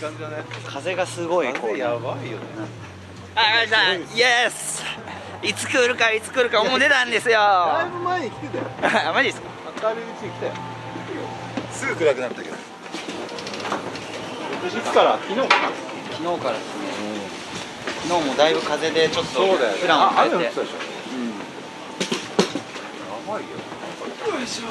間じゃね。 風がすごいこう。 やばいよね。 あ、じゃあ、イエス。いつ来るかいつ来るかもう出たんですよ。 だいぶ前に来てたよ。 マジですか。 明るいうちに来たよ。すぐ暗くなったけど。いつから？昨日かな。 昨日からですね。昨日もだいぶ風でちょっとプランを変えて。やばいよ。よいしょ。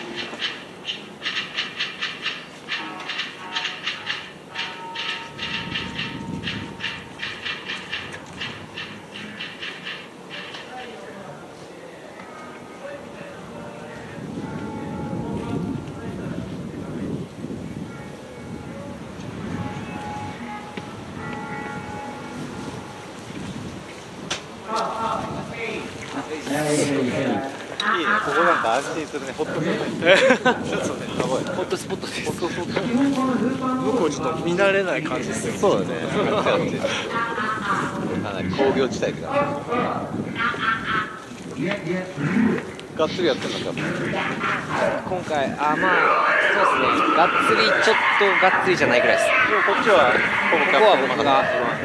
いいね、ここなんか安心するね、ホットスポット。ホットスポットです。向こうちょっと見慣れない感じですよ。そうだね。かなり工業地帯って感じ。がっつりやってるのか。 今回、まあ、そうですね。がっつり、ちょっとがっつりじゃないぐらいです。 こっちは、ここは僕が。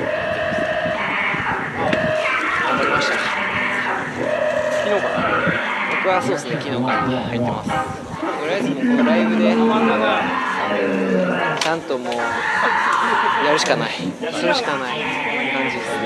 頑張りました。昨日かな。僕はそうですね、昨日から入ってます。とりあえずもうこのライブでちゃんともうやるしかない、するしかない感じですね。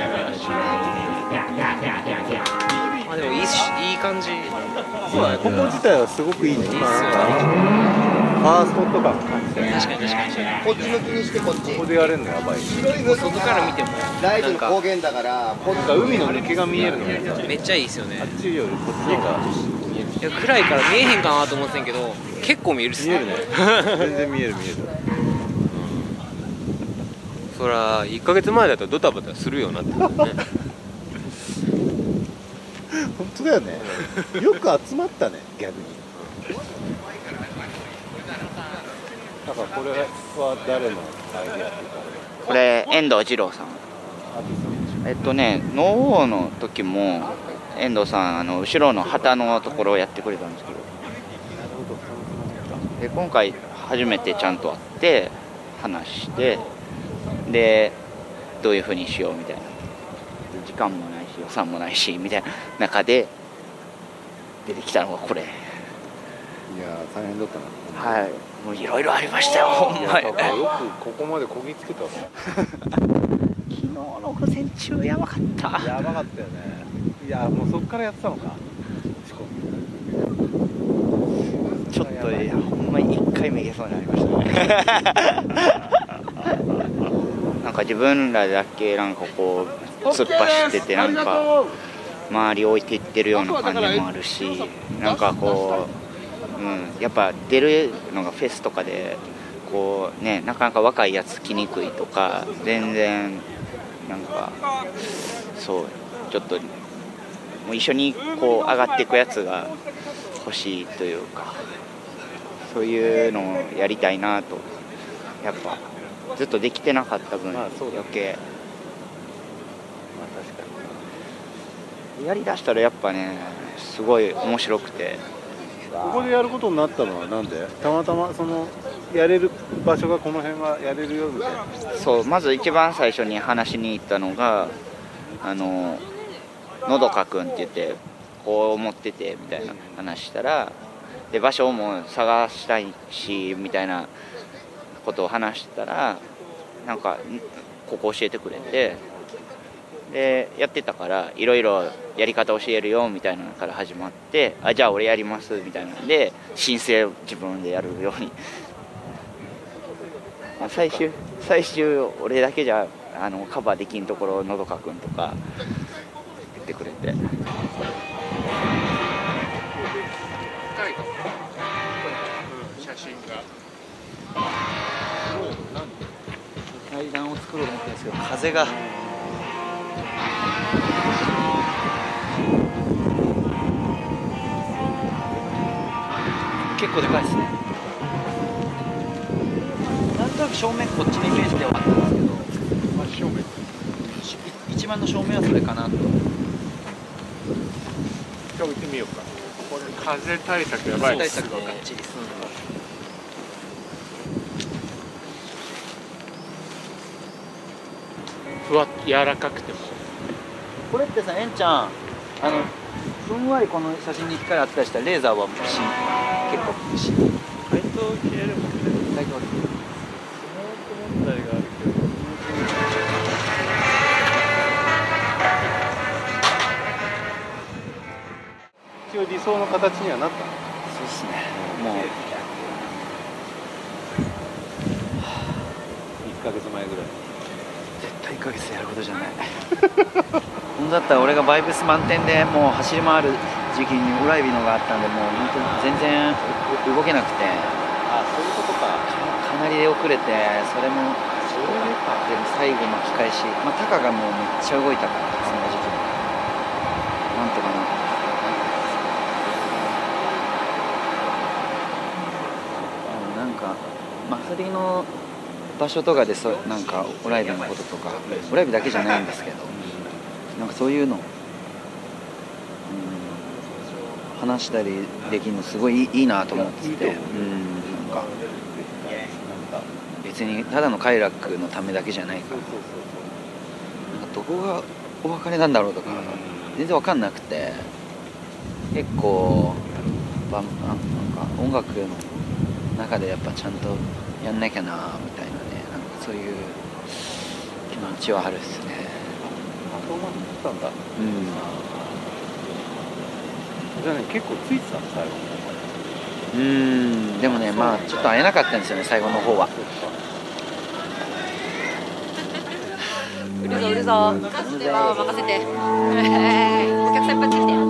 まあでもいい感じ。 そうだね、ここ自体はすごくいいね。いいっすよね。ファーストとか感じで。 確かに確かに。 こっち向きにしてこっち。 ここでやれるのやばい。 外から見てもライブの高原だから、 こっちが海の抜けが見えるの。 めっちゃいいですよね。 あっちよりこっちが見える。 いや暗いから見えへんかなと思ってんけど、結構見えるっすね。 見えるね。全然見える見える。 そら1ヶ月前だったらドタバタするよなってね。 本当だよね。よく集まったね、逆に。なんかこれは誰のアイデアっていうか。 これ遠藤二郎さん。ノーの時も遠藤さん後ろの旗のところをやってくれたんですけど。で今回初めてちゃんと会って話してでどういう風にしようみたいな。時間もないし予算もないしみたいな中で出てきたのがこれ。いや大変だったな。 はい、もういろいろありましたよ。ほんまに。 よくここまでこぎつけたね。 昨日の午前中やばかった。 やばかったよね。いやもうそっからやってたのか。 ちょっといやほんまに1回目いけそうになりましたね。なんか自分らだけなんかこう突っ走っててなんか周り置いていってるような感じもあるし、なんかこう、やっぱ出るのがフェスとかでこうねなかなか若いやつ来にくいとか全然なんかそうちょっともう一緒にこう上がっていくやつが欲しいというかそういうのをやりたいなとやっぱずっとできてなかった分余計。やりだしたらやっぱねすごい面白くて。 ここでやることになったのはなんで？たまたまそのやれる場所がこの辺はやれるよみたいな。 そうまず一番最初に話しに行ったのがのどかくんって言ってこう思っててみたいな話したらで場所も探したいしみたいなことを話したらなんかここ教えてくれて。でやってたからいろいろやり方教えるよみたいなのから始まってじゃあ俺やりますみたいなんで申請を自分でやるように最終俺だけじゃカバーできんところをのどかくんとか言ってくれて写真が階段を作ろうと思ってるんですけど風が結構でかいですね。なんとなく正面こっちのイメージではあったんですけど、 真正面一番の正面はそれかなと。 じゃあ置いてみようか。これ風対策やばいですね。 風対策がっちりする。 柔らかくても。 これってさ、えんちゃん、ふんわりこの写真に光あったりしたらレーザーは結構解凍切れるもんね。 解凍スモーク問題があるけど。一応理想の形にはなった。 そうっすね。もう 1ヶ月前ぐらい。 絶対1ヶ月でやることじゃない。本当だったら俺がバイブス満点でもう走り回る時期に裏指のがあったんで、もう本当に全然動けなくて、 あ、そういうことか。 かなりで遅れて、それもでも最後巻き返し、まあタカがもうめっちゃ動いたからその時期になんとかなって。なんか祭りの場所とかでなんかオライブのこととか、オライブだけじゃないんですけど、なんかそういうの、話したりできるのすごいいいなと思ってて、なんか別にただの快楽のためだけじゃないから、なんかどこがお別れなんだろうとか全然わかんなくて、結構なんか音楽の中でやっぱちゃんとやんなきゃなみたいなね、なんかそういう気持ちはあるっすね。 そうなったんだ。じゃあね、結構ついてたの最後。 でもね、まあちょっと会えなかったんですよね、最後の方は。 売るぞ売るぞ。任せて。お客さんいっぱい来てきて。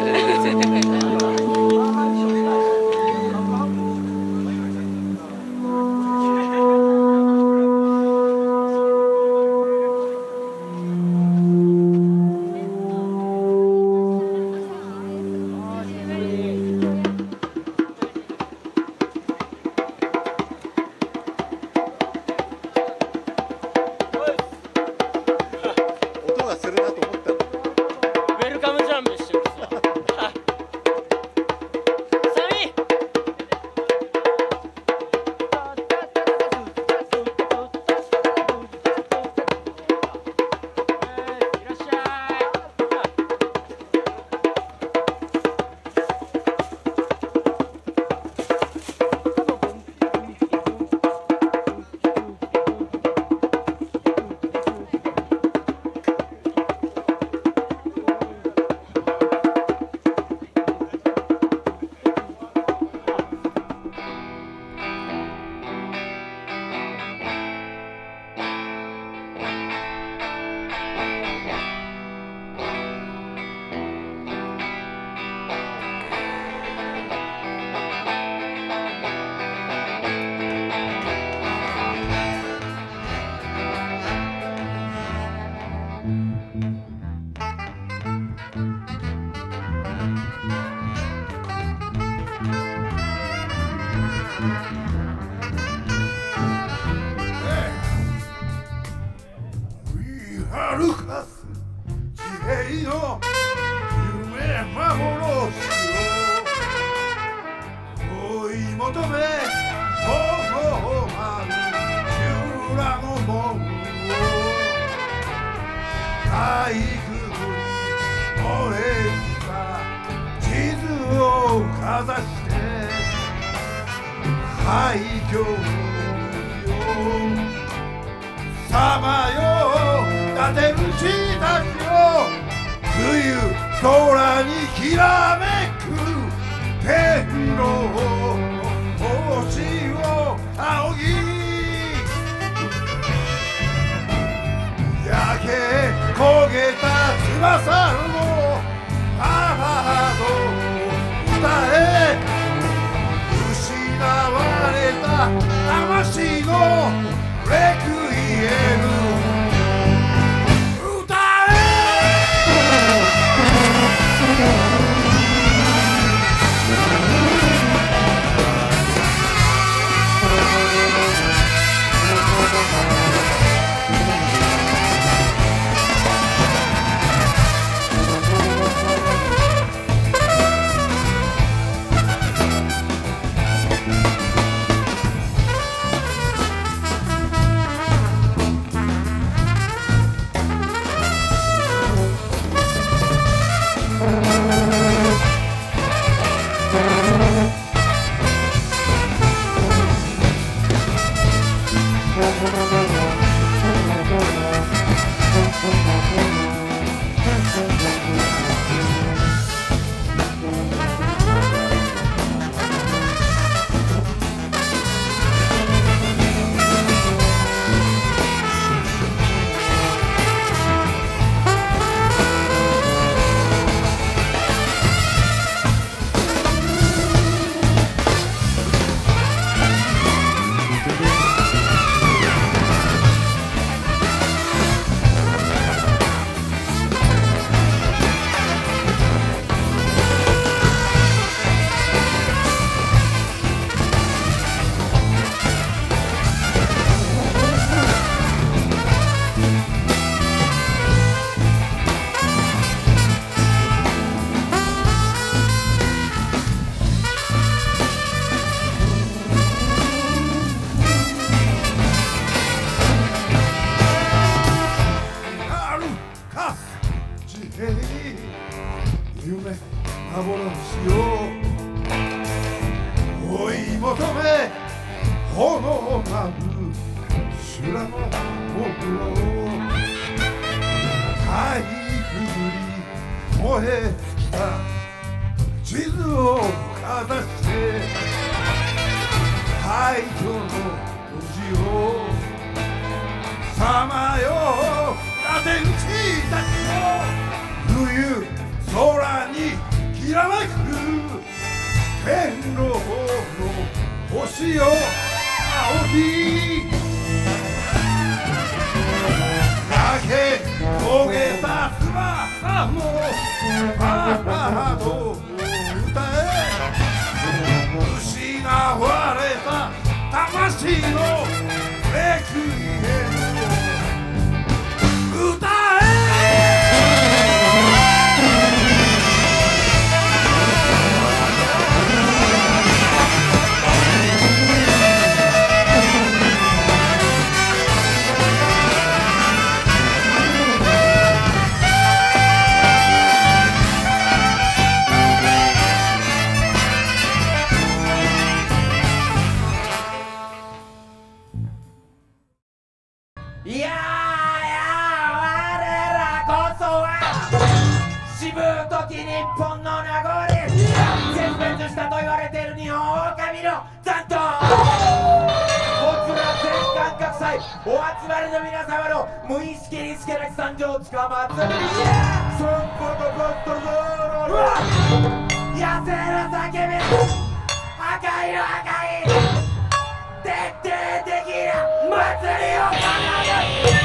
歩かす地平の夢幻を追い求め頬張る修羅の門をかいくぐり俺が地図をかざして廃墟をさまよ立てる血たちを冬空にきらめく天狼星を仰ぎ焼け焦げた翼のバラードを歌え失われた魂のレクイエムかいくぐり燃え尽きた地図をかざして廃墟の路地をさまよう風打ちたちの冬空にきらめく天狼の星よ青き焼け焦げた翼もバラードを歌え失われた魂のレクイエムを歌いや我らこそはしぶとき日本の名残絶滅したと言われている日本狼の残党こちら全感覚祭お集まりの皆様の無意識にスケラキ参上をつかまつそんことぶっとるぞ野生の叫び赤いの赤い徹底的な祭りを行う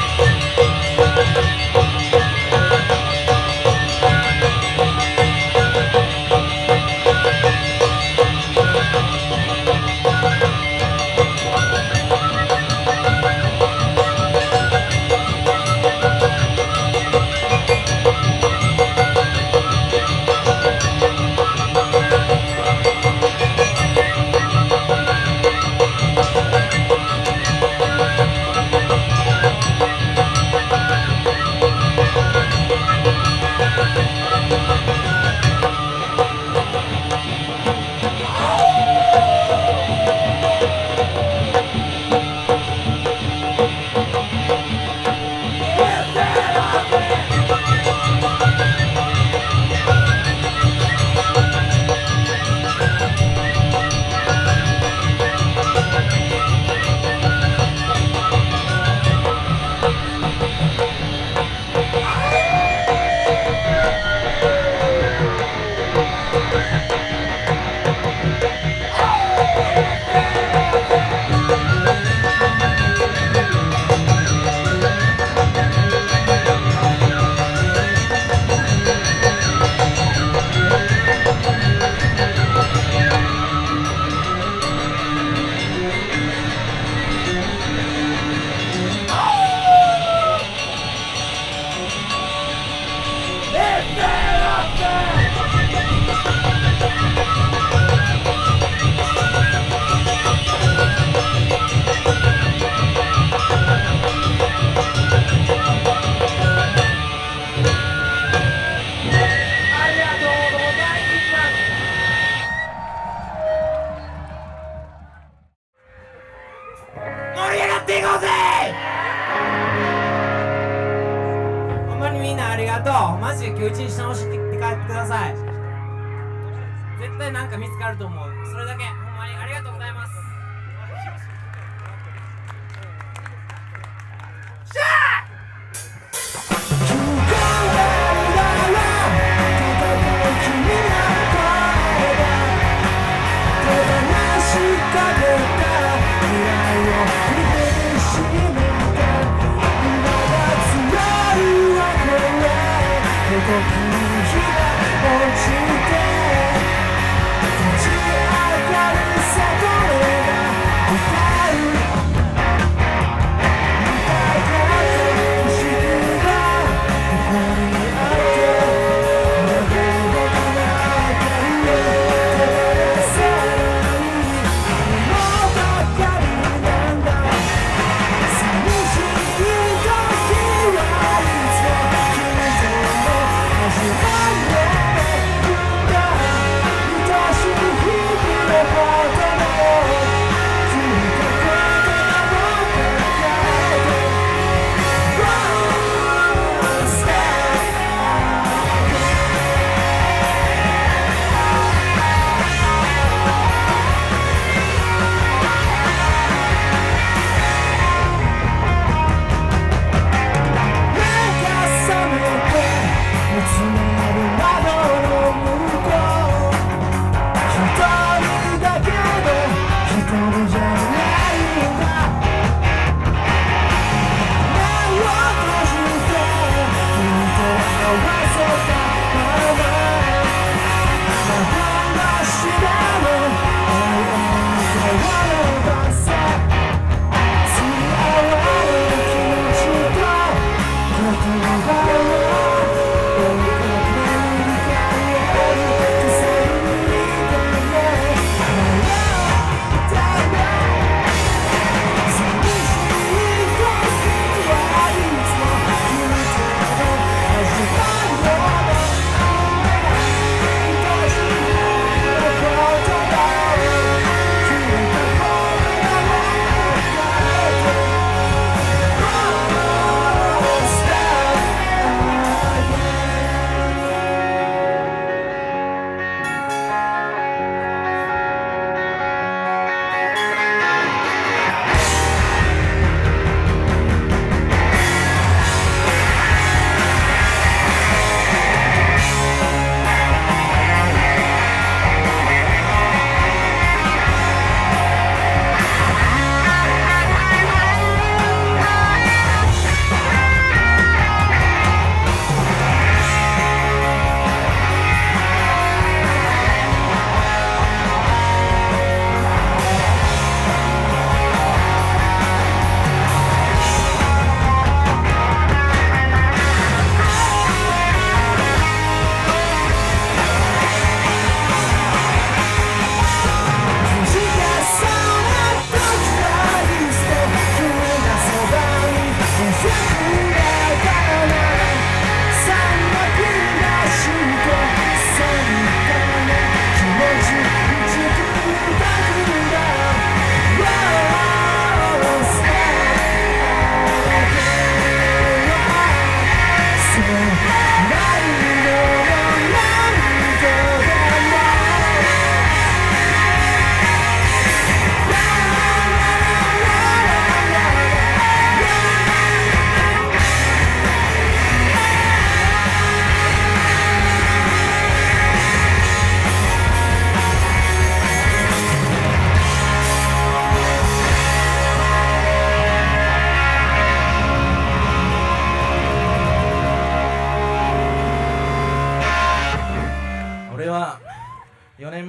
マジで今日一日楽しんで帰ってください。絶対なんか見つかると思う。それだけほんまにありがとうございます。しゃ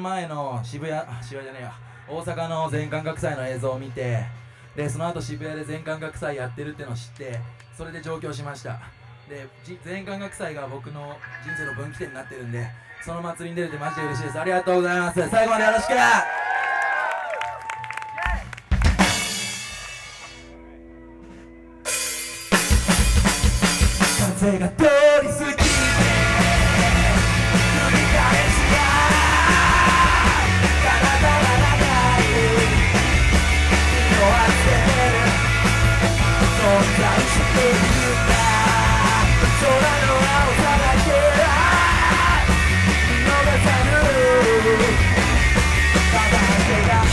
年前の渋谷じゃねえや、大阪の全感覚祭の映像を見て、でその後渋谷で全感覚祭やってるってのを知って、それで上京しました。で全感覚祭が僕の人生の分岐点になってるんで、その祭りに出れてマジで嬉しいです。ありがとうございます。最後までよろしく。風が通り過ぎて繰り返しがダラダラ流れ色あせる存在しているんだ。空の青さだけは見逃さぬただけが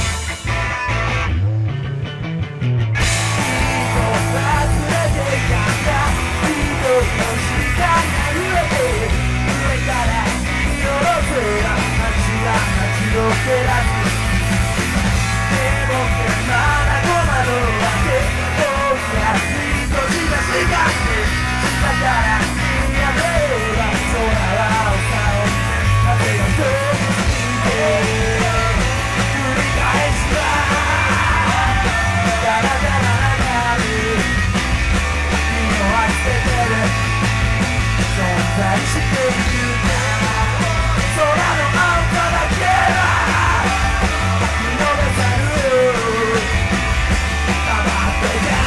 人を忘れてやんだ。の下が揺れて上から見下ろす街が街を照らす。でもまだ戸惑うわけ大きな少しがしがって下から見上げれば空は青さを風が通り過ぎて繰り返しはダラダラ流れ見逃して存在しているんだ。空の青さだけは見逃さぬ黙ってや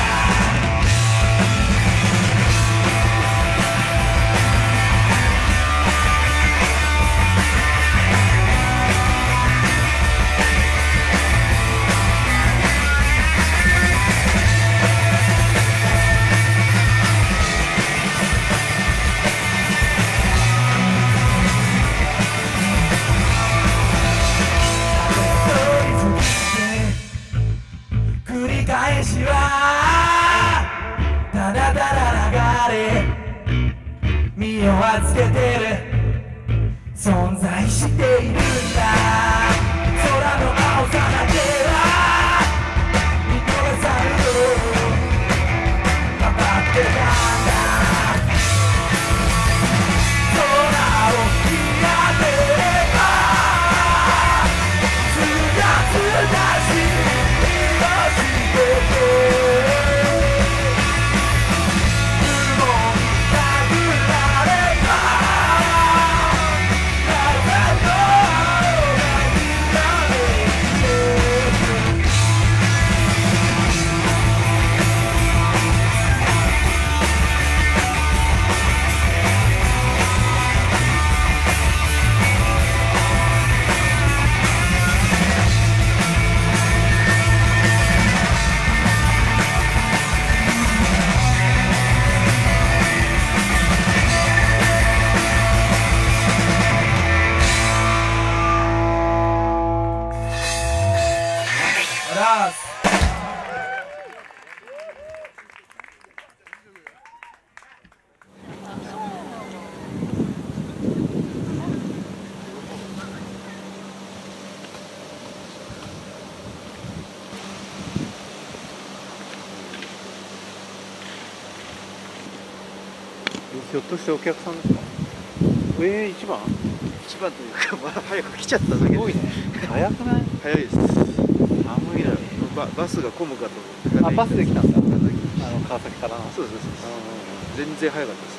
返しはただただ流れ身を預けてる存在しているんだ。空の青さだけは見逃さぬ頑張ってたんだ。空を見上げればすがすがしいひょっとしてお客さんですか。一番というか、まだ早く来ちゃっただけで。すごいね。早くない？早いです。寒いな。バスが混むかと思って。バスで来たんだ。川崎から。そうです。全然早かったです。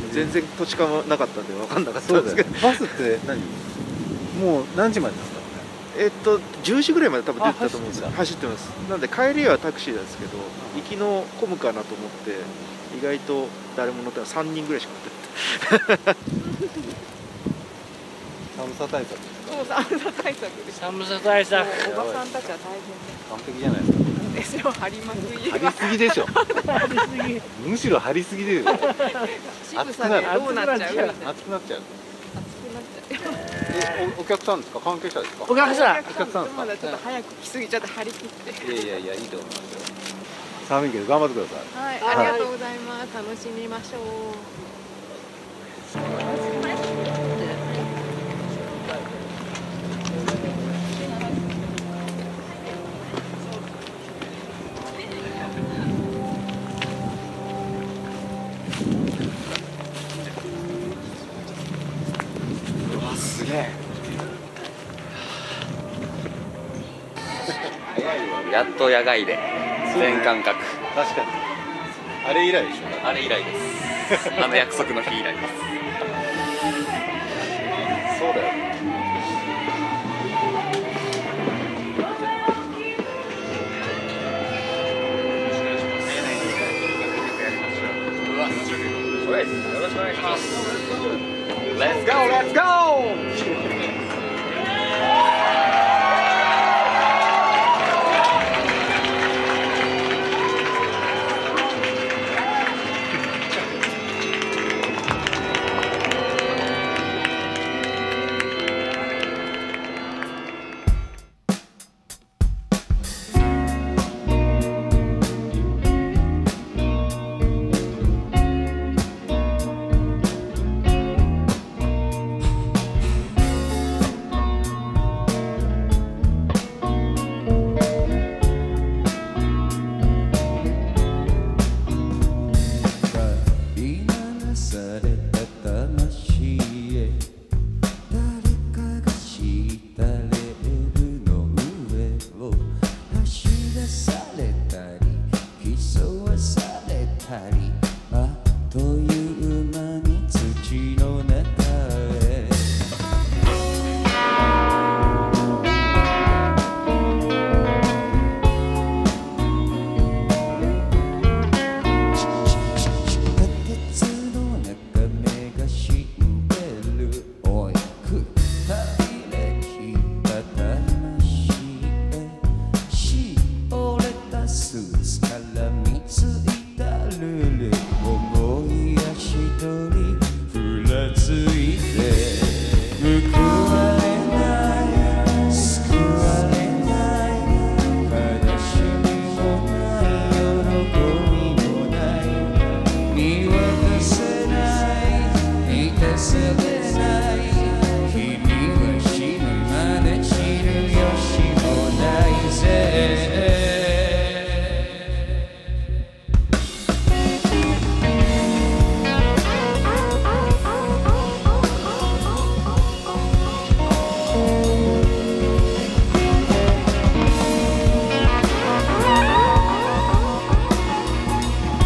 全然土地勘なかったんで分かんなかったんですけど。バスって何？もう何時までですか？10時ぐらいまで多分出てたと思うんですよ。走ってます。なんで帰りはタクシーなんですけど、行きの混むかなと思って。意外と誰も乗ってない3人ぐらいしか乗ってない。寒さ対策。そう、寒さ対策です。寒さ対策。おばさんたちは大変です。完璧じゃないですか。ですよ、張りまくり。張りすぎでしょ。張りすぎ。むしろ張りすぎで。暑くなる。どうなっちゃう。暑くなっちゃう。暑くなっちゃう。お客さんですか、関係者ですか。お客さんですか。まだちょっと早く来すぎちゃって張り切って。いやいいと思いますよ。寒いけど頑張ってください。はい、ありがとうございます。楽しみましょう。うわ、すげえ。 やっと野外で全感覚。 確かにあれ以来でしょ。 あれ以来ですあの約束の日以来ですそうだよ。 よろしくお願いします。Let's go, let's go!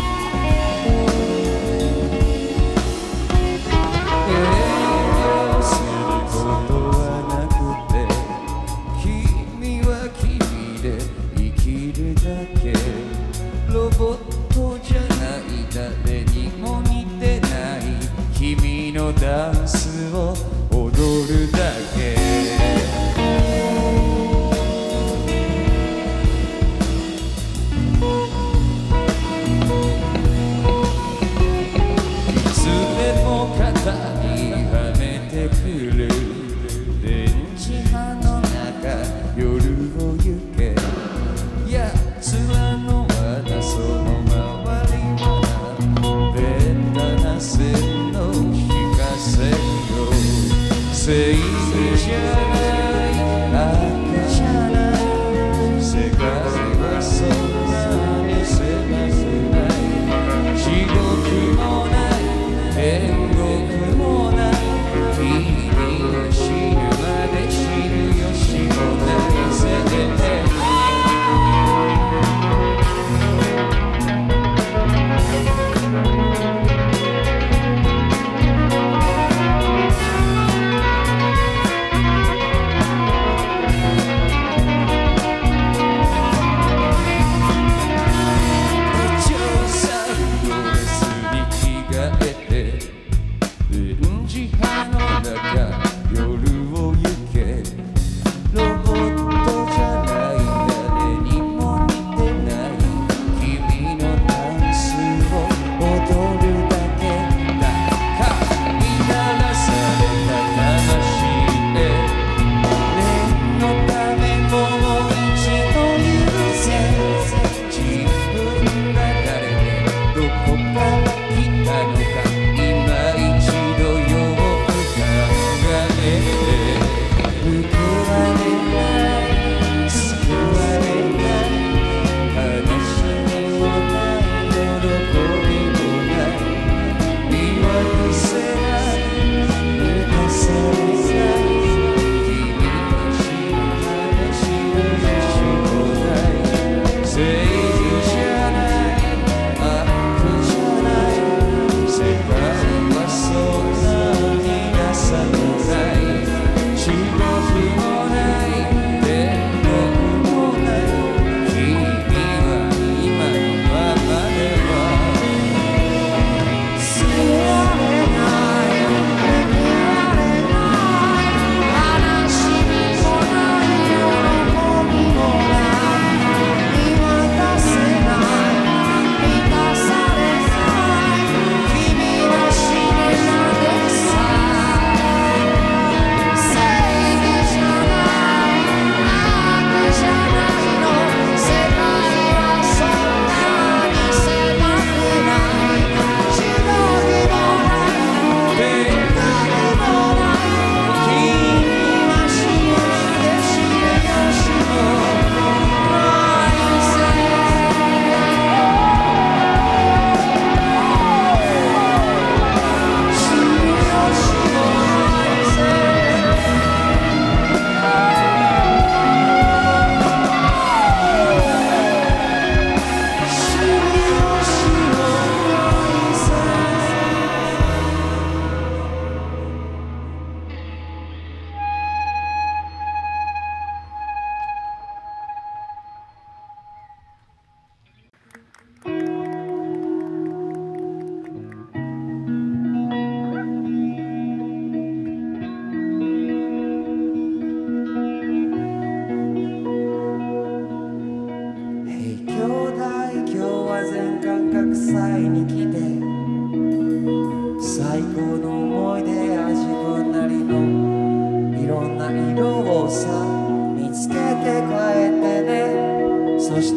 「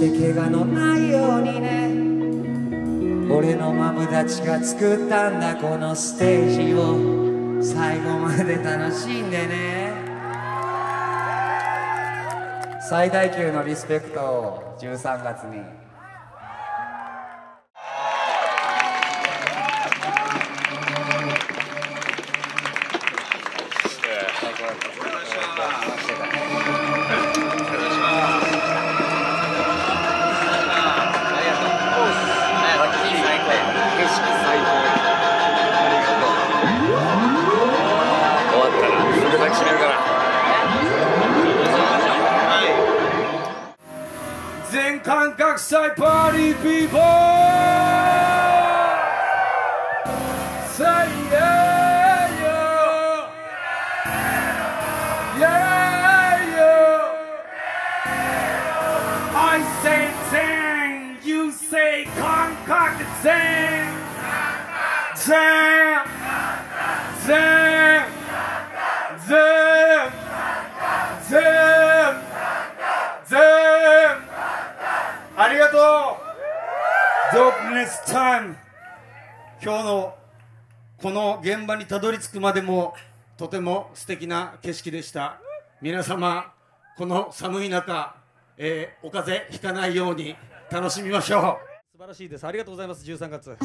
して怪我のないようにね、俺のマブダチが作ったんだこのステージを最後まで楽しんでね。最大級のリスペクトを13月に。 全感覚祭パーティーピーポーさいやーよやーよ I say 全 You say 感覚全全全全全全ありがとうドープネスタイム。今日のこの現場にたどり着くまでもとても素敵な景色でした。皆様この寒い中、お風邪ひかないように楽しみましょう。素晴らしいです。ありがとうございます。13月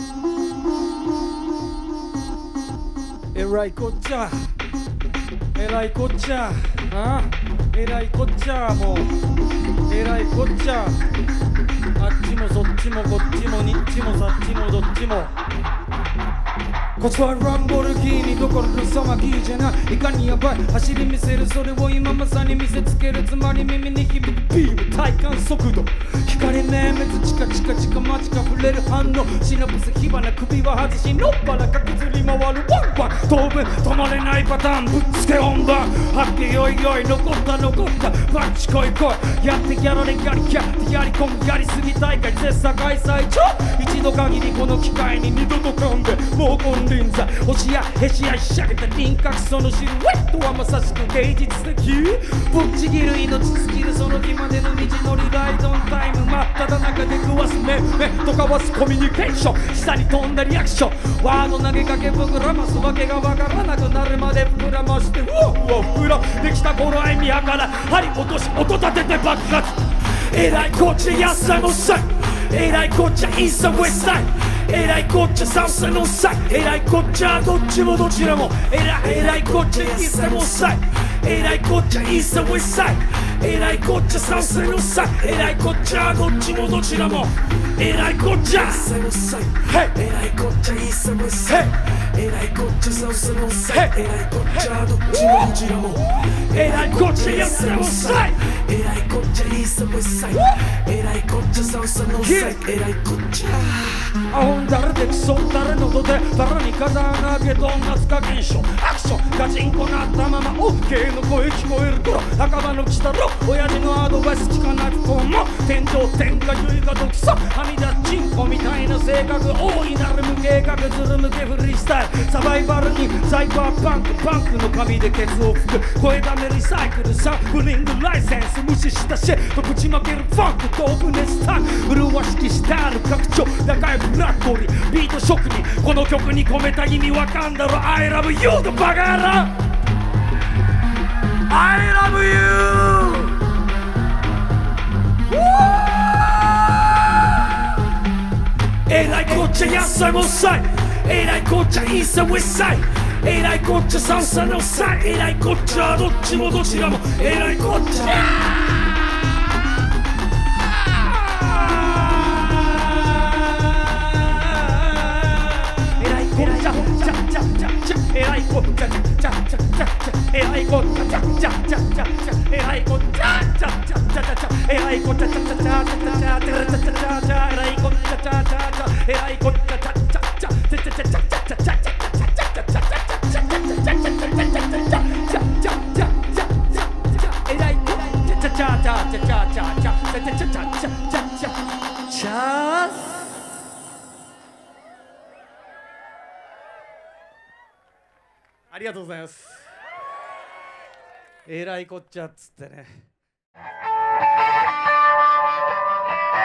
えらいこっちゃえらいこっちゃえらいこっちゃもうえらいこっちゃあっちもそっちもこっちもにっちもさっちもどっちもこっちはランボルギーニどころの騒ぎじゃない。いかにやばい走り見せるそれを今まさに見せつける。つまり耳に響くビーム体感速度光明滅チカチカチカ間近触れる反応シナプス火花首は外しのっぱら駆けずり回るワンワン当分止まれないパターンぶっつけ本番はってよいよい残ったパンチこいこいやってやられやりやってやり込むやりすぎ大会絶賛開催中一度限りこの機会に二度と噛んでもう金輪際星やへしやひしゃげた輪郭そのシルエットはまさしく芸術的ぶっちぎる命尽きるその日までの道のりライドンタイム真っ只中で食わす目と交わすコミュニケーション下に飛んだリアクションワード投げかけ膨らますわけがわからなくなるまで膨らましてうわうわ膨らできた頃合い見計ら針落とし音立てて爆発えらいこっちやっさいもさいえらいこっちゃイーサウェスタイえらいこっちゃサウスのサイえらいこっちゃどっちもどちらもえらいこっちゃイーサもサイえらいこっちゃイーサウェスタイえらいこっちゃサウスのサイえらいこっちゃどっちもどちらもえらいこっちゃイーサのサイえらいこっちゃイーサウェスタイえらいこっちゃサウスのサイえらいこっちゃどっちもどちらもえらいこっちゃイーサのサイえらいこっちゃイーサウェスタイえらいこっちゃサウスのサイえらいこっちゃあほんだらできそう誰のどで誰に風穴げどんなつか現象アクションガチンコなったまま OK の声聞こえる頃仲間の来たろ親父のアドバイス聞かない不幸も天井天下優位が独走はみ出しチンコみたいな性格大いなる無計画ずる向けフリースタイルサバイバルにサイバーパンクの紙でケツを吹く声だめリサイクルサンプリングライセンス無視したシェットぶちまけるファンクとオブネスタイム麗しきスタイル拡張高いブラックボリービート職人この曲に込めた意味わかんだろ I love you とバカ野郎 I love you えらいこっちゃ野菜もさいえらいこっちゃイーサウェスサイえらいこっちゃサウサのサイえらいこっちゃどっちもどちらもえらいこっちゃえらいこっちゃえらいこっちゃえらいこっちゃえらいこっちゃえらいこっちゃえらいこっちゃえらいこっちゃありがとうございます。えらいこっちゃっつってね。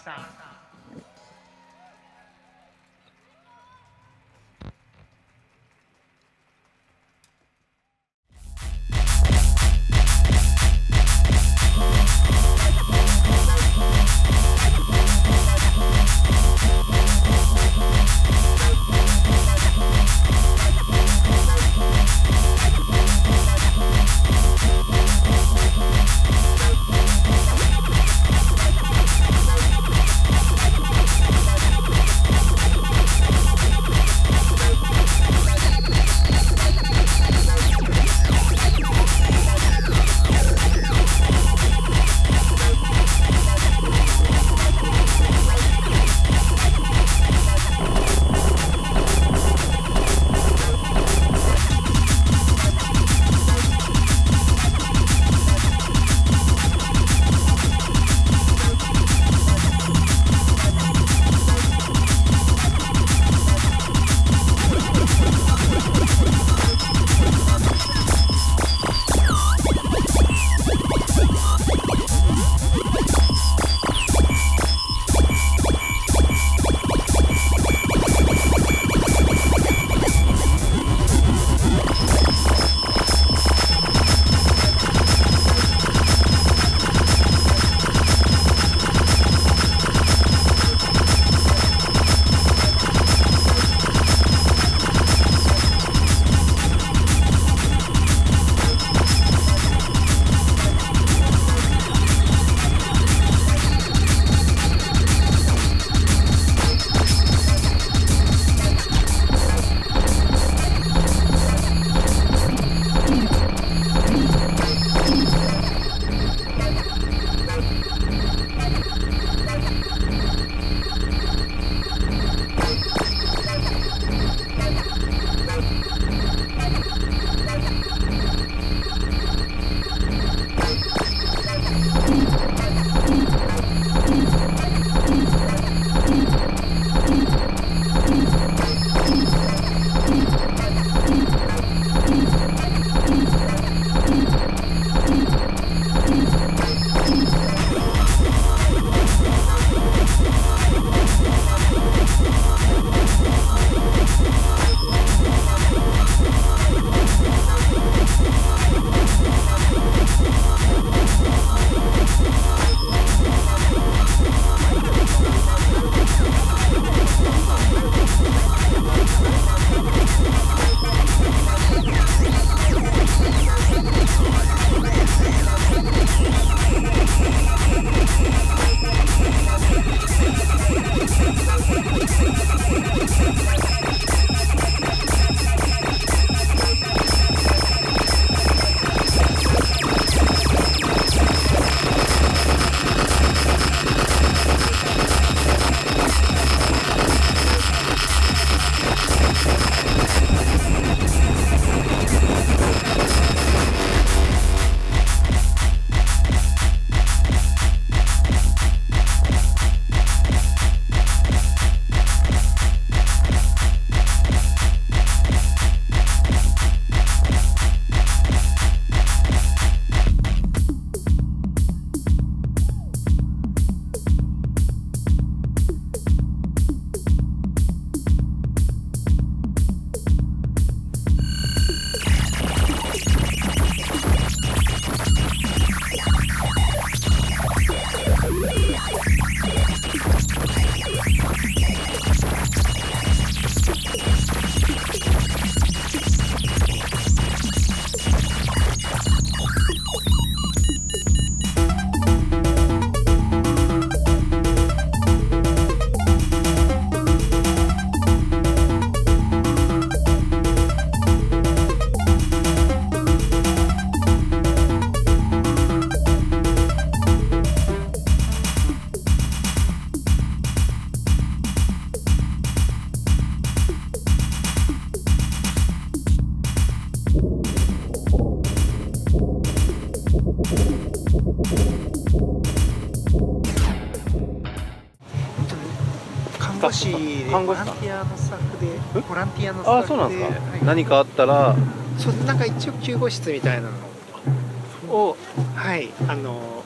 護士で看護師さんボランティアのスタッフでボランティアのスタッフであ、そうなんですか、 はい、 何かあったらそうなんか一応救護室みたいなのをはい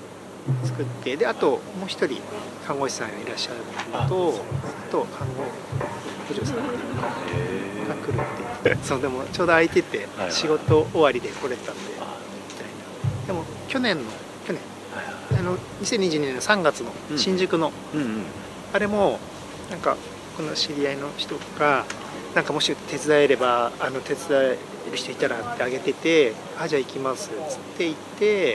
作って、であともう一人看護師さんがいらっしゃるのと、あと看護補助さんが来るって、そうでもちょうど空いてて仕事終わりで来れたんでみたいな。でも去年2022年の3月の新宿の、あれもなんかこの知り合いの人がなんかもし手伝えれば手伝える人いたらってあげてて、あじゃあ行きますっつって行って、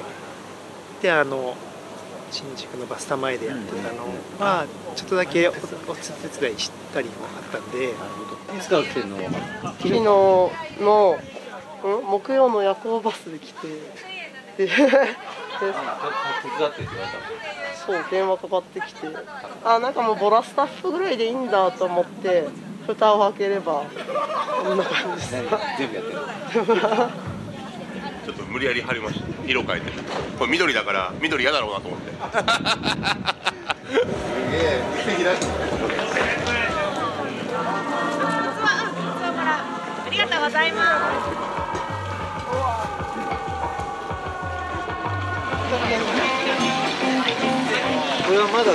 で新宿のバスタ前でやってたのはちょっとだけお手伝いしたりもあったんで。いつから来てんの？ 昨日の木曜の夜行バスで来て、で手伝ってって言われた。そう電話かかってきて、なんかもうボラスタッフぐらいでいいんだと思って蓋を開ければこんな感じです。 全部やってる。ちょっと無理やり貼りました。色変えて。これ緑だから緑嫌だろうなと思って。すげえ素敵だし。 ありがとうございます。 これはまだ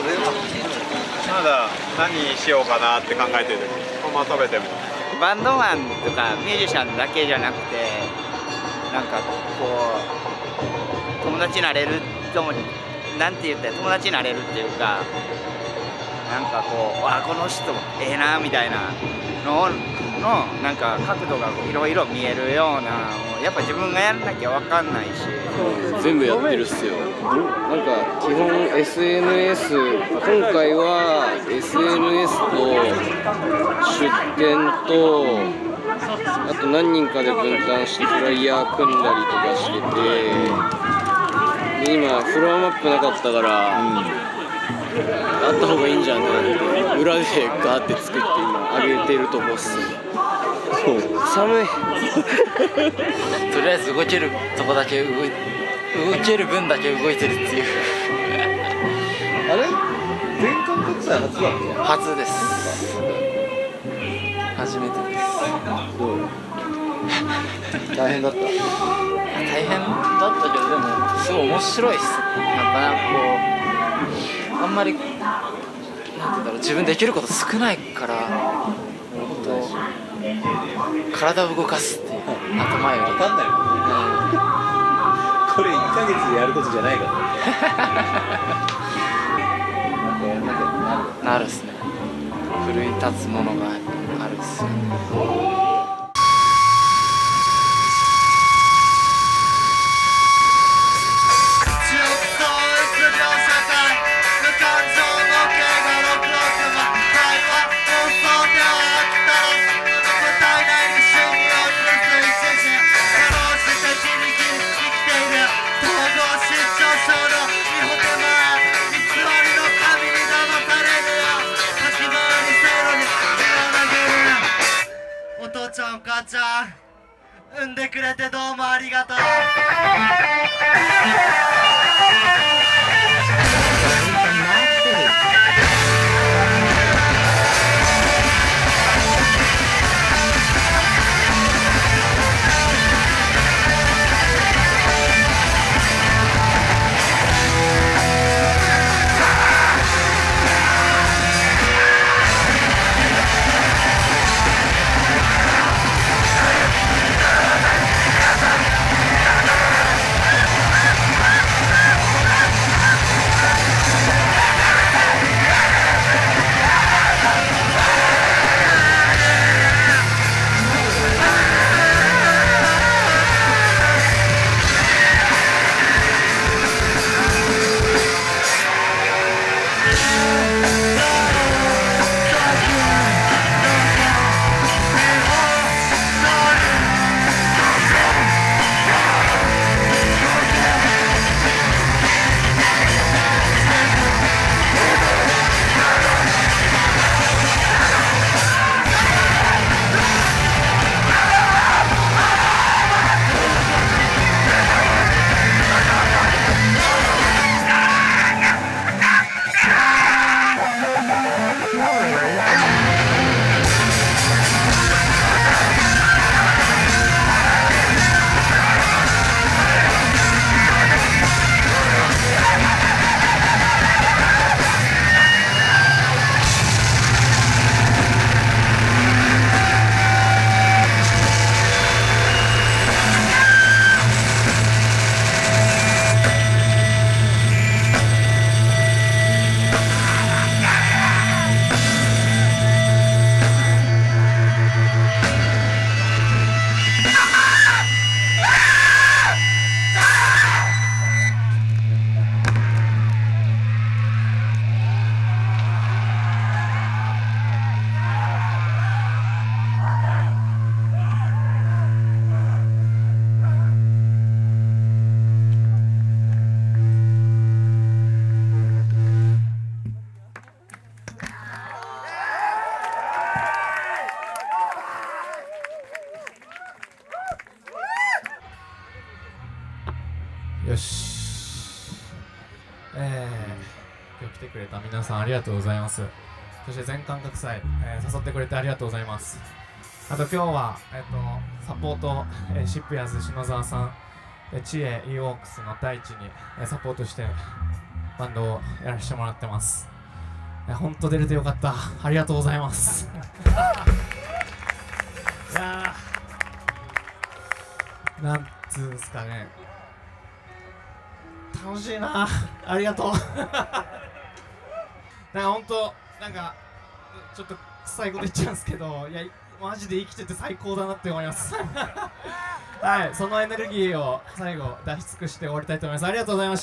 何しようかなって考えてる時、このまま食べてもバンドマンとかミュージシャンだけじゃなくて、なんかこう友達になれるなんて言ったら友達になれるっていうか、なんかこうこの人ええなみたいなのなんか角度がいろいろ見えるような、やっぱ自分がやらなきゃ分かんないし、 全部やってるっすよ。なんか基本 SNS、今回は SNS と出店と、あと何人かで分担してフライヤー組んだりとかしてて、で今フロアマップなかったから、あった方がいいんじゃんって裏でガーって作って今上げてるとこっす。寒い。とりあえず動けるとこだけ動ける分だけ動いてるっていう。 あれ全館国際初だっけ？ 初です。初めてです。 どう？大変だった？ 大変だったけど、でもすごい面白いっす。なんかこうあんまりなんて言うんだろう、自分できること少ないから、体を動かすっていう、頭より分かんないもんね。 これ1ヶ月でやることじゃないからなるっすね。奮い立つものがあるっすよね。 お父ちゃんお母ちゃん産んでくれてどうもありがとう。 くれた皆さんありがとうございます。そして全感覚祭、誘ってくれてありがとうございます。あと今日は、サポート、シップヤーズ篠沢さん、知恵 e ウォークスの大地に、サポートしてバンドをやらせてもらってます。本当出れてよかった。ありがとうございます。いやー、なんつうんですかね、楽しいな。ありがとう。なんか本当なんかちょっと臭いこと言っちゃうんですけど、いやマジで生きてて最高だなって思います。はい、そのエネルギーを最後出し尽くして終わりたいと思います。ありがとうございました。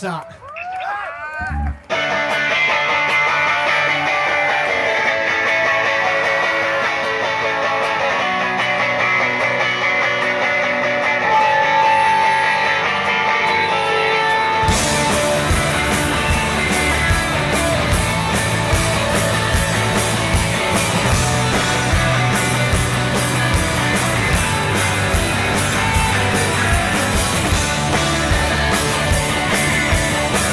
「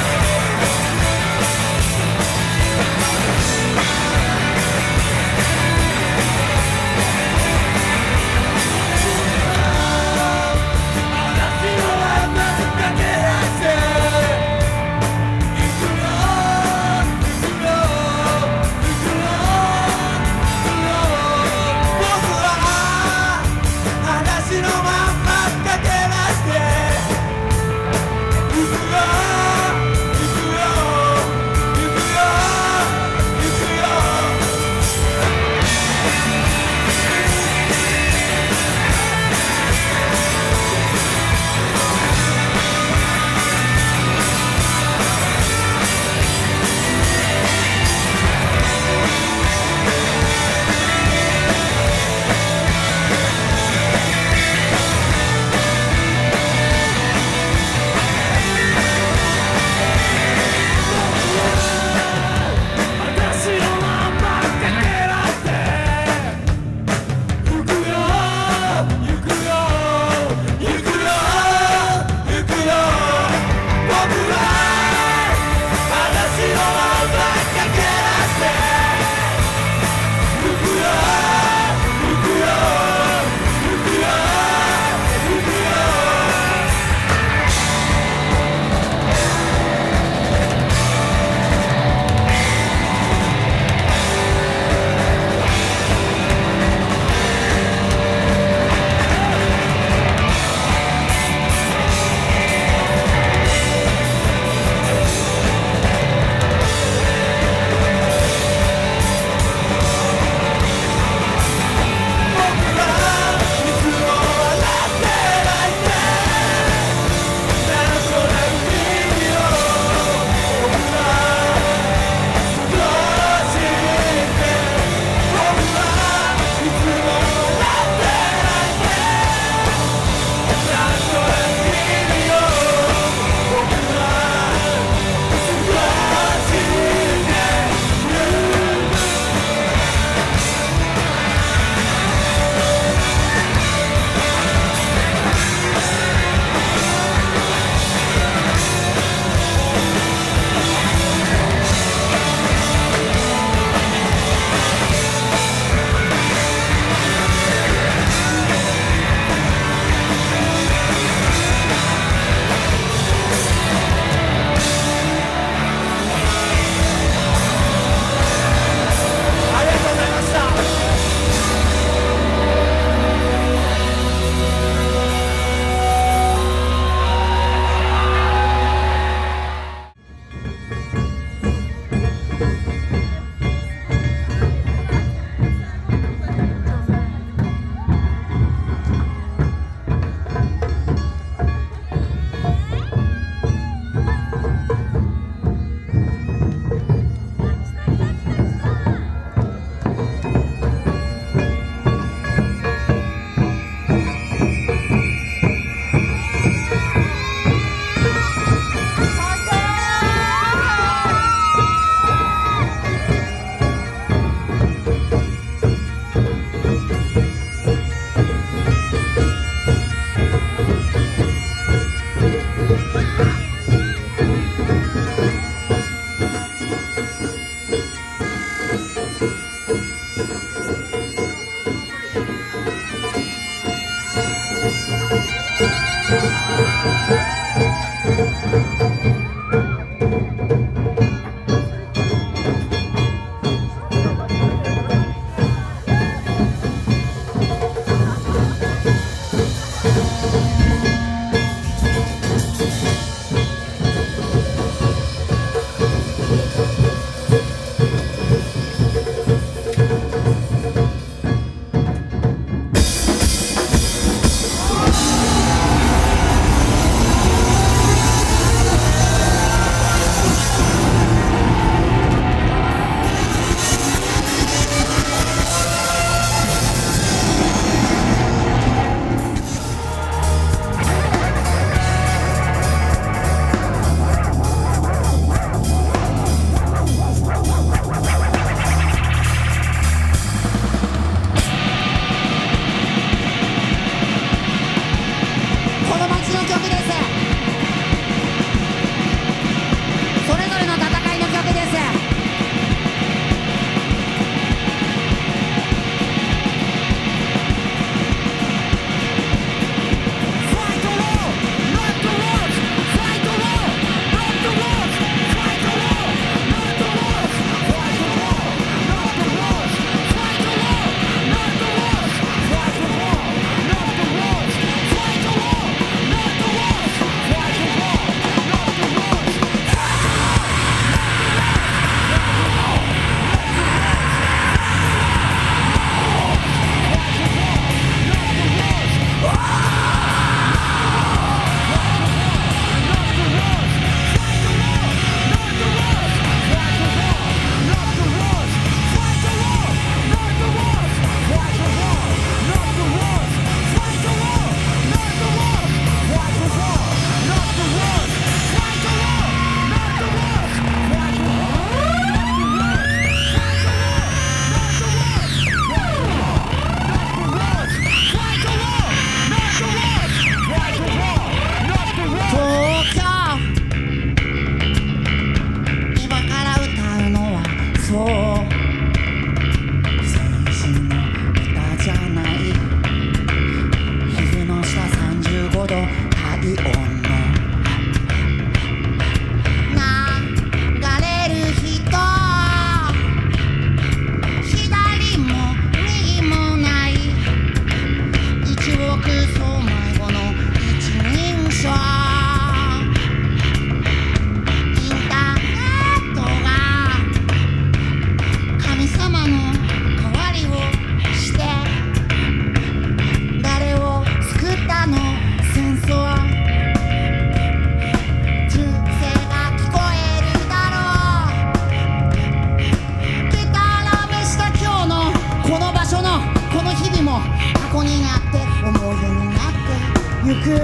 も過去になって思い出になってゆく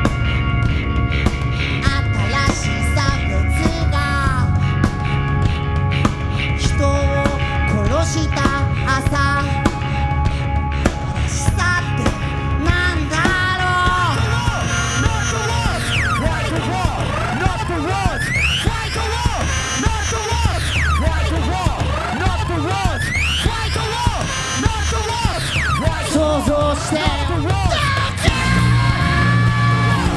新しい差別が人を殺した朝正しさってなんだろう想像して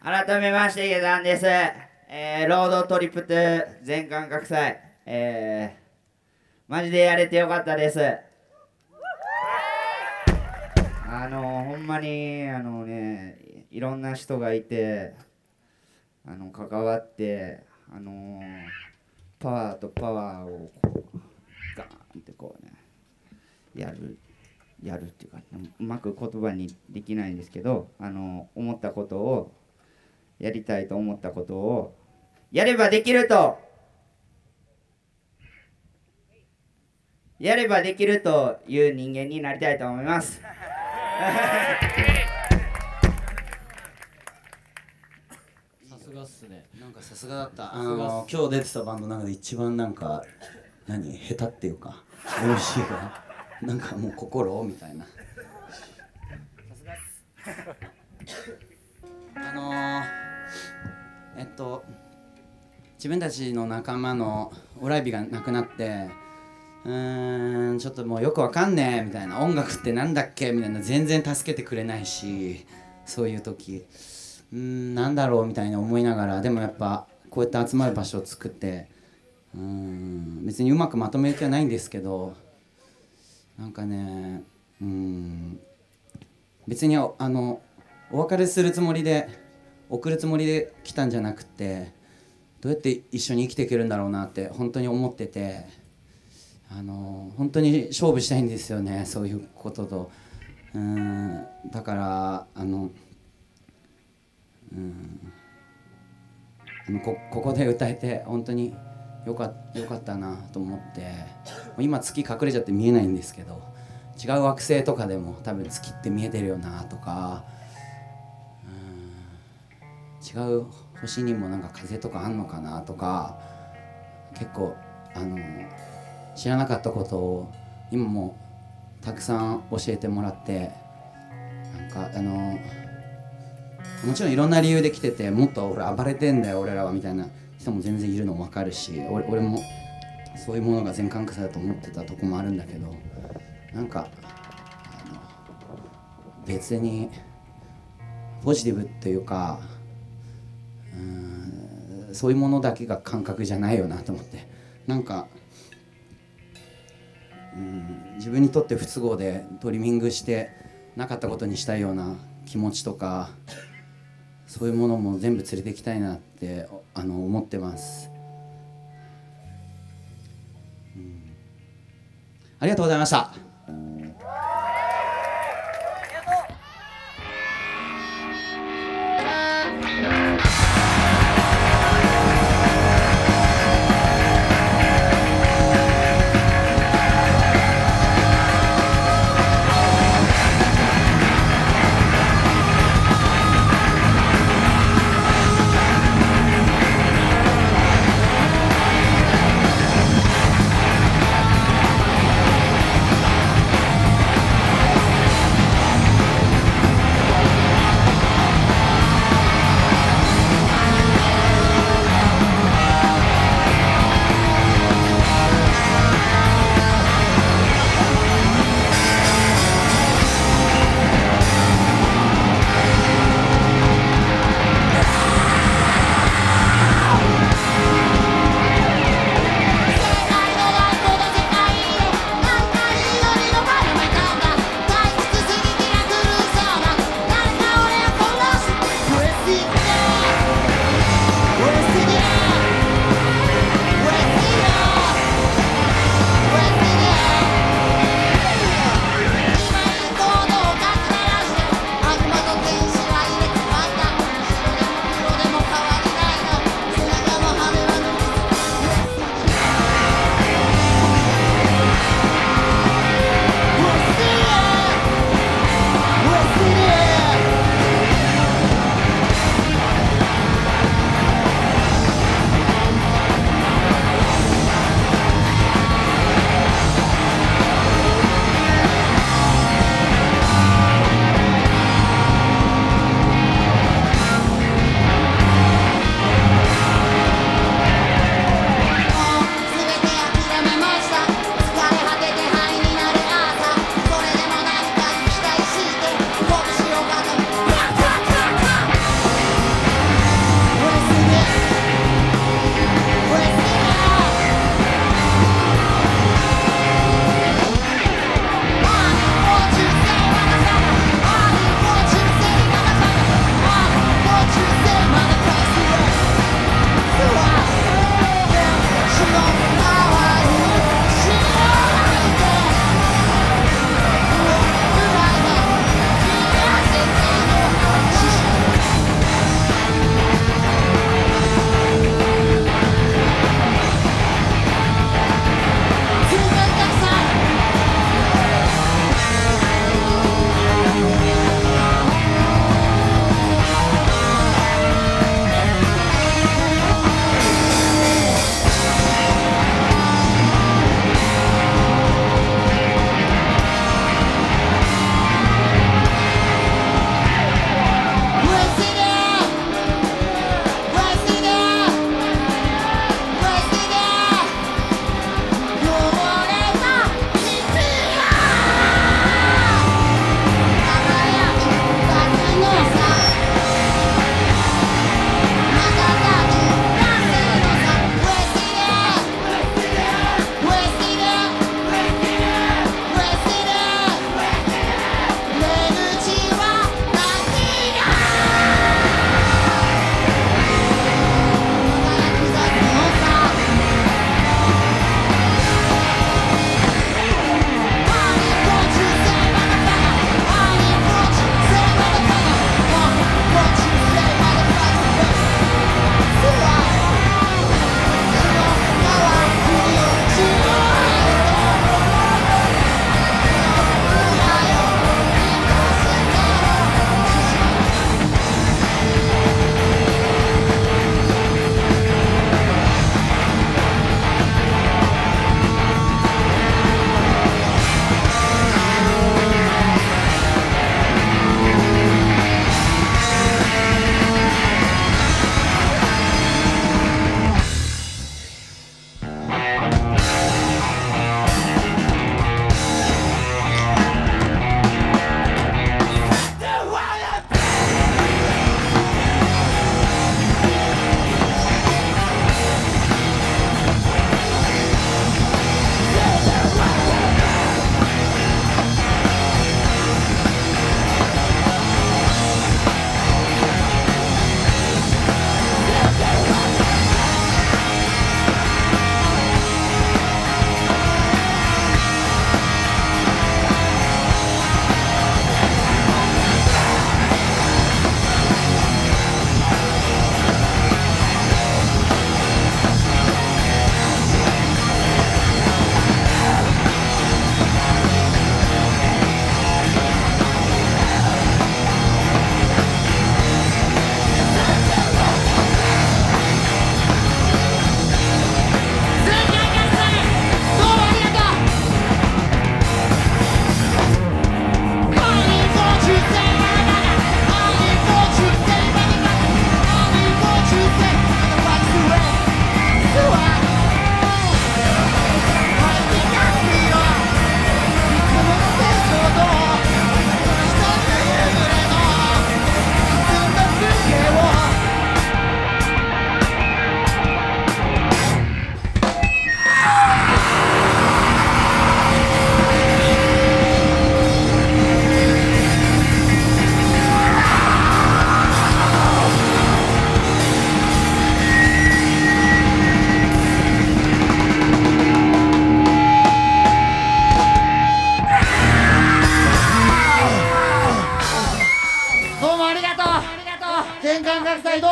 改めまして下山です。ロードトリップトゥ全感覚祭、マジでやれてよかったです。ほんまにいろんな人がいて関わってパワーとパワーをこうガーンってこうねやるっていうか、うまく言葉にできないんですけど、思ったことをやりたいと思ったことをやればできるという人間になりたいと思います。 さすがっすね。なんかさすがだった。今日出てたバンドの中で一番なんか下手っていうか美味しいわ。なんかもう心みたいな。さすがっす。自分たちの仲間のオライビが亡くなって、ちょっともうよくわかんねえみたいな、音楽ってなんだっけみたいな、全然助けてくれないし、そういう時なんだろうみたいな思いながら、でもやっぱこうやって集まる場所を作って、別にうまくまとめる気はないんですけど、なんかね、別にお別れするつもりで送るつもりで来たんじゃなくて、どうやって一緒に生きていけるんだろうなって本当に思ってて、本当に勝負したいんですよね、そういうことと。だからここで歌えて本当によかったなと思って。今月隠れちゃって見えないんですけど、違う惑星とかでも多分月って見えてるよなとか、違う星にもなんか風とかあんのかなとか、結構知らなかったことを今もたくさん教えてもらって、なんかもちろんいろんな理由で来てて、もっと俺暴れてんだよ俺らはみたいな人も全然いるの分かるし、俺もそういうものが全感覚だと思ってたとこもあるんだけど、なんか別にポジティブっていうか、そういうものだけが感覚じゃないよなと思って、なんか自分にとって不都合でトリミングしてなかったことにしたいような気持ちとか、そういうものも全部連れてきたいなって思ってます。ありがとうございました。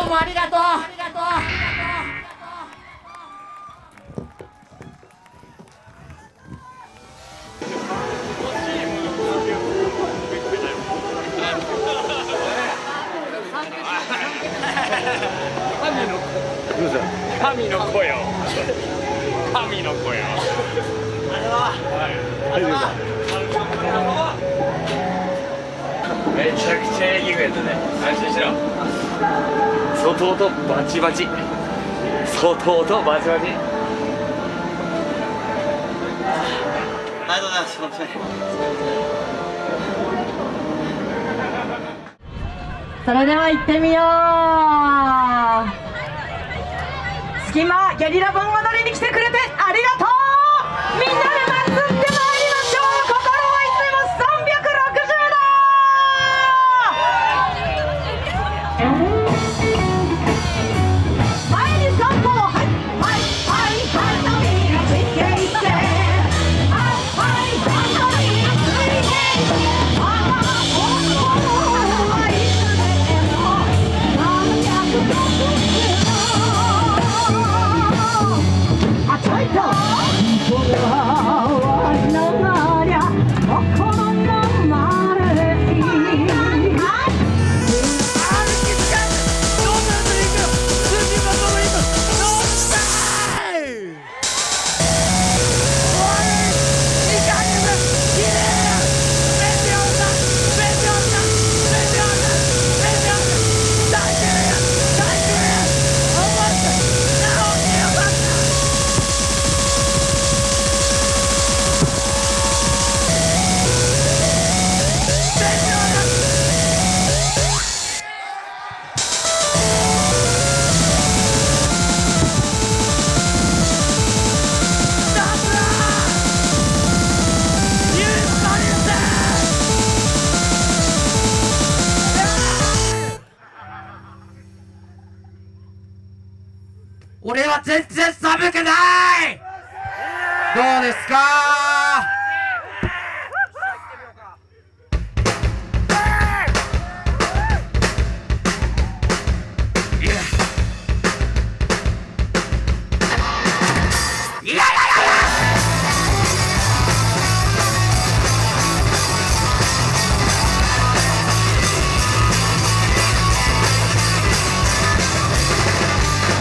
もありがとう。 神の子よ。神の子よ。めちゃくちゃいいギグやったね。安心しろ。外音バチバチ。外音バチバチ。 ありがとうございます。本当に。 それでは行ってみよう。隙間ゲリラ盆踊りに来てくれてありがとう。みんなで祭ってまいりましょう。心はいつも360度。前に3歩、はいはいはいはい、のみがついていって、はいはいはいのみがついていって、ああ本当はいつでも360度。あちょいと僕は終わりながりゃ心のまれに俺は全然寒くない。どうですか。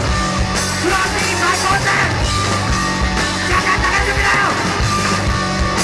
最高だ。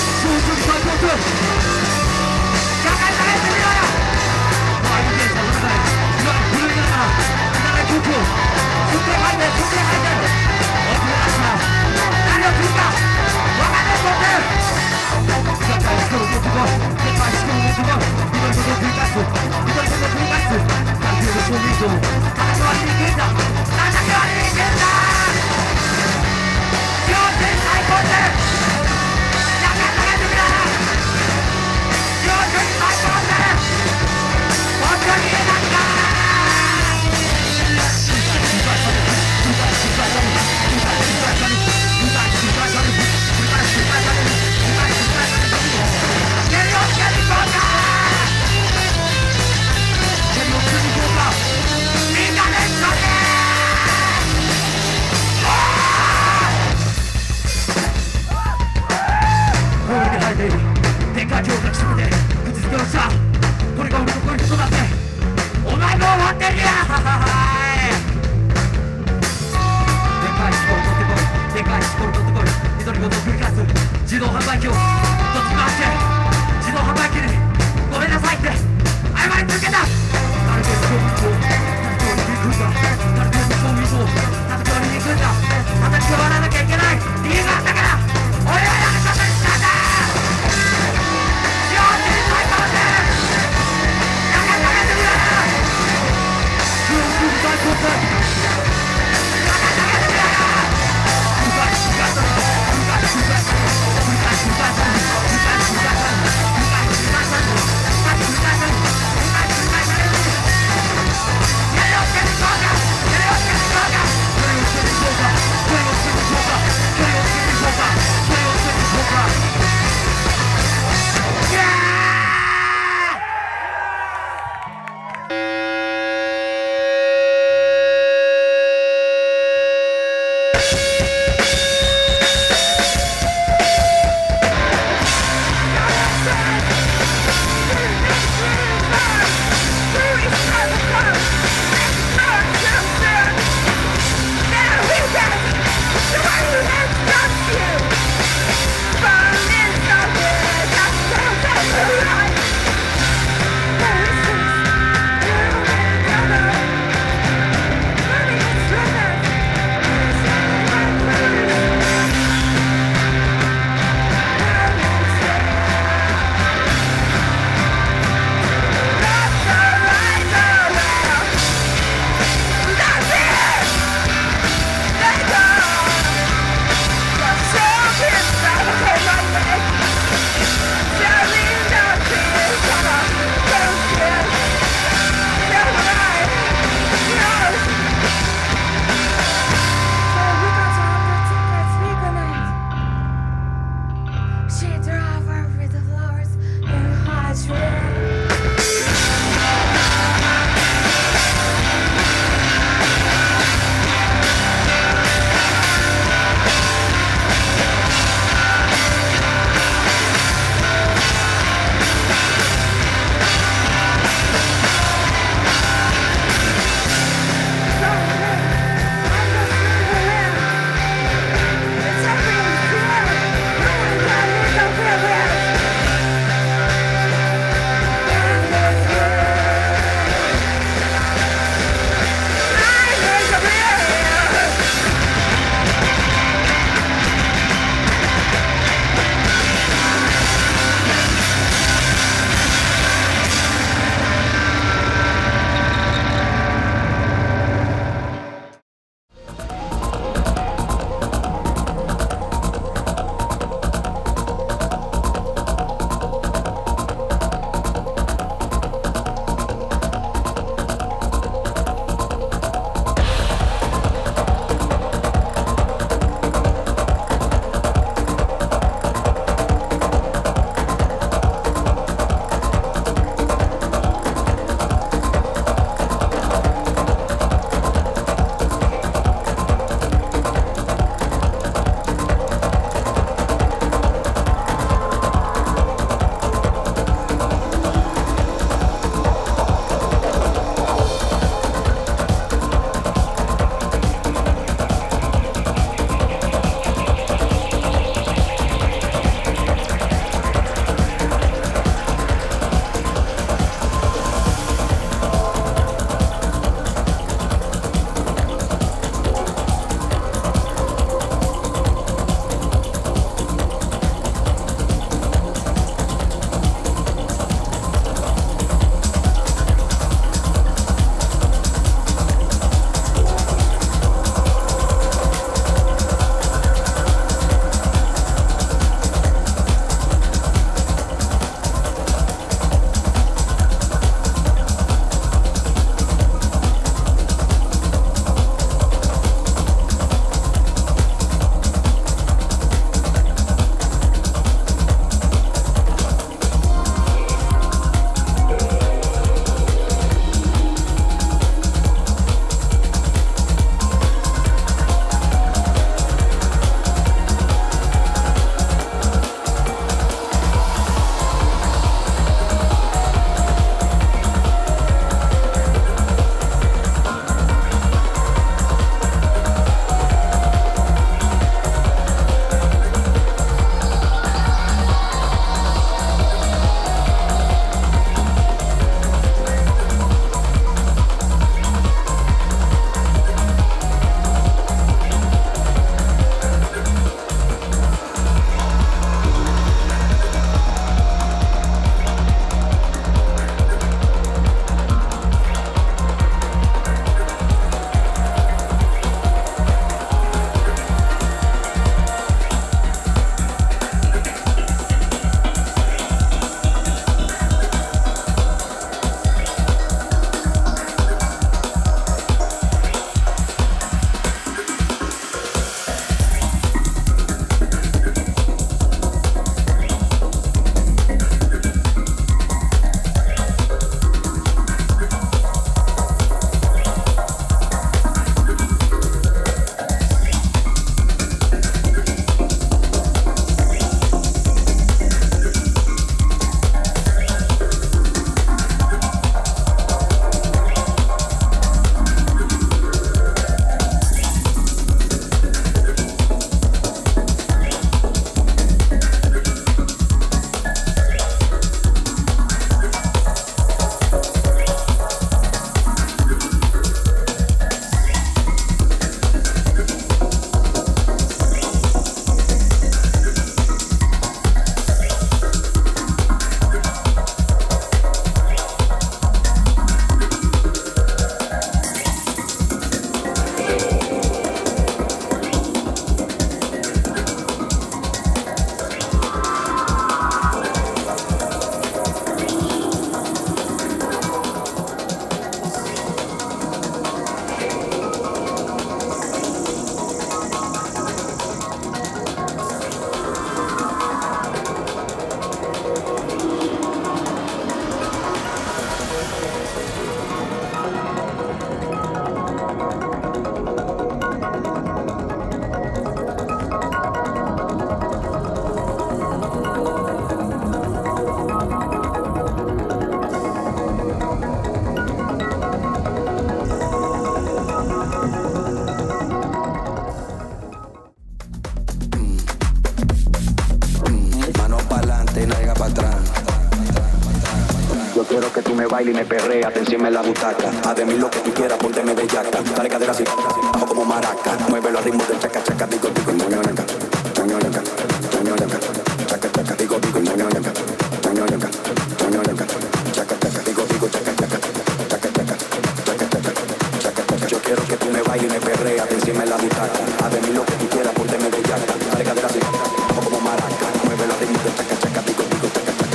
Yo quiero que tú me bailes y me perreas, te encima en la butaca. Haz de mí lo que tú quieras, pónteme de yaca. Dale cadera así, bajo como maraca. Muévelo al ritmo del chaca chaca, digo digo, ñoño ñaca, ñoño ñaca, ñoño ñaca, chaca chaca, digo digo, ñoño ñaca, ñoño ñaca, ñoño ñaca, chaca chaca, digo digo, chaca chaca, chaca chaca, chaca chaca, chaca chaca. Yo quiero que tú me bailes y me perreas, te encima en la butaca. Haz de mí lo que tú quieras, pónteme de yaca. Dale cadera así, bajo como maraca. Muévelo al ritmo del chaca chaca, digo digo, chaca chaca.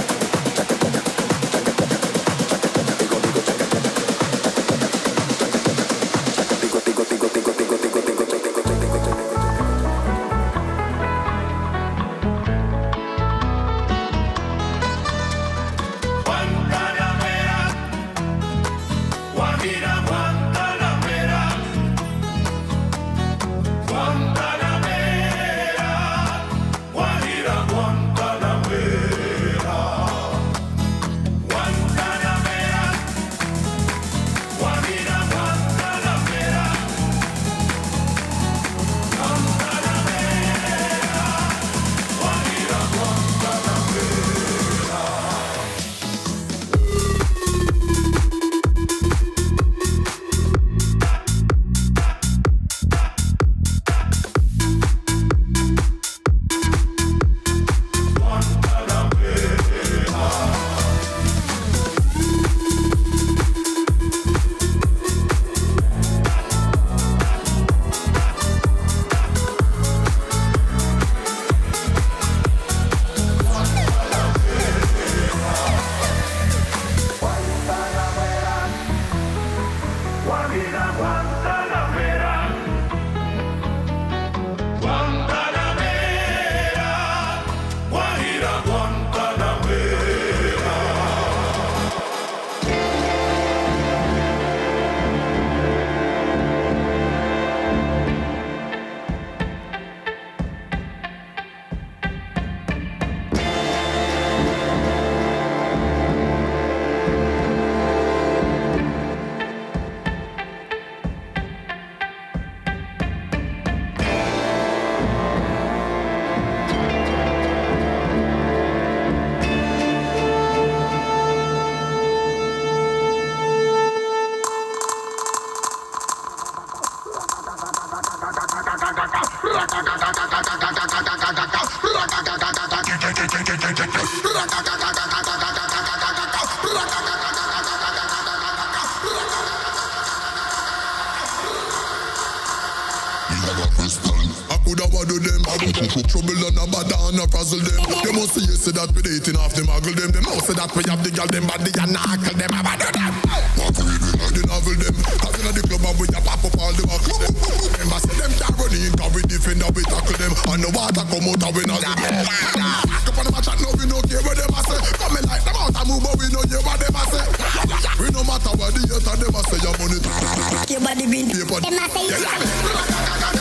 Trouble and a bad and a frazzle them. They must see you say that we dating off them, muggle them. They must say that we have the girl them body and knuckle them. I bad them. Walk read we like the novel them. Cause in the club and we a pop up all the buckle them. Remember say them can't run in, cause we defend and we tackle them. And the water come out and we not get them. Back up on the match and now we no care what them a say. Come in like them out and move but we no hear what them a say. We no matter what the other them a say. Your money your body been paper. Them a say